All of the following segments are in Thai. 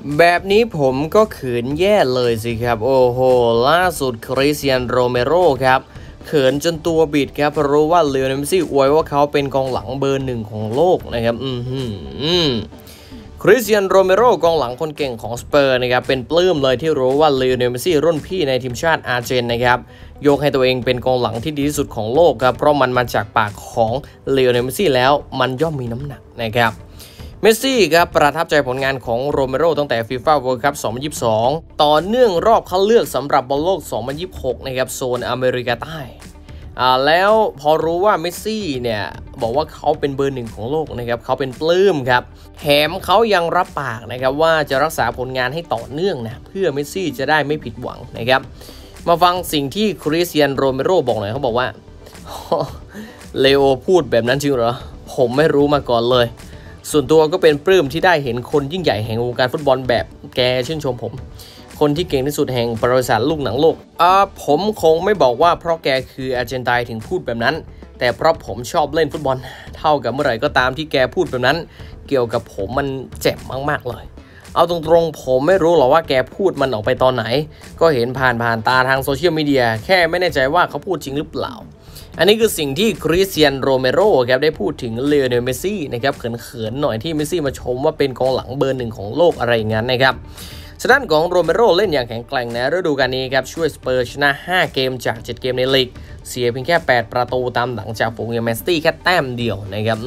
แบบนี้ผมก็เขินแย่เลยสิครับโอ้โหล่าสุดคริสเตียโนโรเมโรครับเขินจนตัวบิดครับเพราะว่าเลโอเนลเมสซี่อวยว่าเขาเป็นกองหลังเบอร์หนึ่งของโลกนะครับคริสเตียโนโรเมโรกองหลังคนเก่งของสเปอร์นะครับเป็นปลื้มเลยที่รู้ว่าเลโอเนลเมสซี่รุ่นพี่ในทีมชาติอาร์เจนนะครับยกให้ตัวเองเป็นกองหลังที่ดีที่สุดของโลกครับเพราะมันมาจากปากของเลโอเนลเมสซี่แล้วมันย่อมมีน้ำหนักนะครับเมสซี่ครับประทับใจผลงานของโรเมโรตั้งแต่ FIFA World Cup 2022 ต่อเนื่องรอบคัดเลือกสำหรับบอลโลก 2026 นะครับโซนอเมริกาใต้แล้วพอรู้ว่าเมสซี่เนี่ยบอกว่าเขาเป็นเบอร์หนึ่งของโลกนะครับเขาเป็นปลื้มครับแถมเขายังรับปากนะครับว่าจะรักษาผลงานให้ต่อเนื่องนะเพื่อเมสซี่จะได้ไม่ผิดหวังนะครับมาฟังสิ่งที่คริสเตียโนโรเมโรบอกหน่อยเขาบอกว่าเลโอพูดแบบนั้นจริงเหรอผมไม่รู้มาก่อนเลยส่วนตัวก็เป็นปลื้มที่ได้เห็นคนยิ่งใหญ่แห่งวงการฟุตบอลแบบแกชื่นชมผมคนที่เก่งที่สุดแห่งประวัติศาสตร์ลูกหนังโลกผมคงไม่บอกว่าเพราะแกคืออาร์เจนไตน์ถึงพูดแบบนั้นแต่เพราะผมชอบเล่นฟุตบอลเท่ากับเมื่อไหร่ก็ตามที่แกพูดแบบนั้นเกี่ยวกับผมมันเจ็บมากๆเลยเอาตรงๆผมไม่รู้หรอกว่าแกพูดมันออกไปตอนไหนก็เห็นผ่านตาทางโซเชียลมีเดียแค่ไม่แน่ใจว่าเขาพูดจริงหรือเปล่าอันนี้คือสิ่งที่คริสเตียโนโรเมโรครับได้พูดถึงเลโอเนลเมสซี่นะครับเขินๆหน่อยที่เมสซี่มาชมว่าเป็นกองหลังเบอร์หนึ่งของโลกอะไรอย่างนั้นนะครับฉะนั้นของโรเมโรเล่นอย่างแข็งแกร่งในฤดูกาลนี้ครับช่วยสเปอร์ชนะ5เกมจาก7เกมในลีกเสียเพียงแค่8ประตูตามหลังจากฝูงอย่างแมนซิตี้แค่แต้มเดียวนะครับ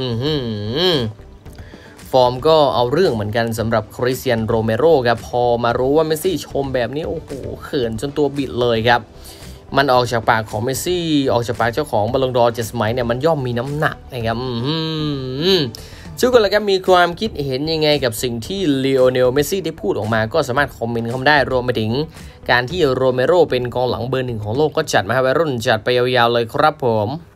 ฟอร์มก็เอาเรื่องเหมือนกันสำหรับคริสเตียโนโรเมโรครับพอมารู้ว่าเมสซี่ชมแบบนี้โอ้โหเขินจนตัวบิดเลยครับมันออกจากปากของเมสซี่ออกจากปากเจ้าของบอลลงดอร์7 สมัยเนี่ยมันย่อมมีน้ำหนักนะครับทุกคนละครับมีความคิดเห็นยังไงกับสิ่งที่ลีโอเนลเมสซี่ได้พูดออกมาก็สามารถคอมเมนต์เข้ามาได้รวมไปถึงการที่โรเมโรเป็นกองหลังเบอร์หนึ่งของโลกก็จัดมาให้วัยรุ่นจัดไปยาวๆเลยครับผม